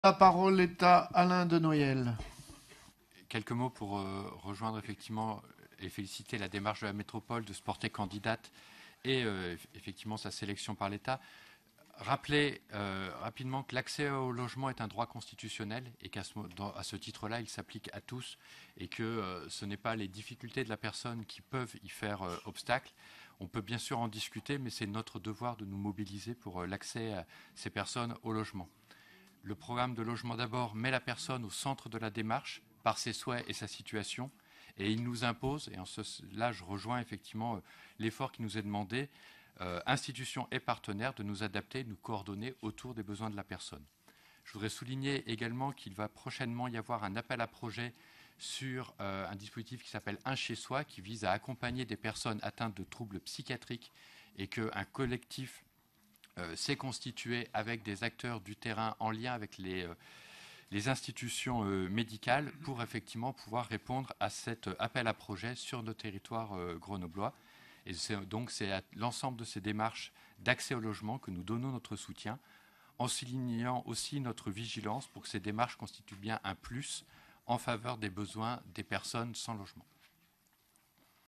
La parole est à Alain de Noyel. Quelques mots pour rejoindre effectivement et féliciter la démarche de la métropole de se porter candidate et effectivement sa sélection par l'État. Rappeler rapidement que l'accès au logement est un droit constitutionnel et qu'à ce titre-là, il s'applique à tous et que ce n'est pas les difficultés de la personne qui peuvent y faire obstacle. On peut bien sûr en discuter, mais c'est notre devoir de nous mobiliser pour l'accès à ces personnes au logement. Le programme de logement d'abord met la personne au centre de la démarche par ses souhaits et sa situation. Et il nous impose, et là je rejoins effectivement l'effort qui nous est demandé, institutions et partenaires, de nous adapter, de nous coordonner autour des besoins de la personne. Je voudrais souligner également qu'il va prochainement y avoir un appel à projet sur un dispositif qui s'appelle Un chez soi, qui vise à accompagner des personnes atteintes de troubles psychiatriques et qu'un collectif s'est constitué avec des acteurs du terrain en lien avec les institutions médicales pour effectivement pouvoir répondre à cet appel à projet sur nos territoires grenoblois. Et c'est à l'ensemble de ces démarches d'accès au logement que nous donnons notre soutien, en soulignant aussi notre vigilance pour que ces démarches constituent bien un plus en faveur des besoins des personnes sans logement.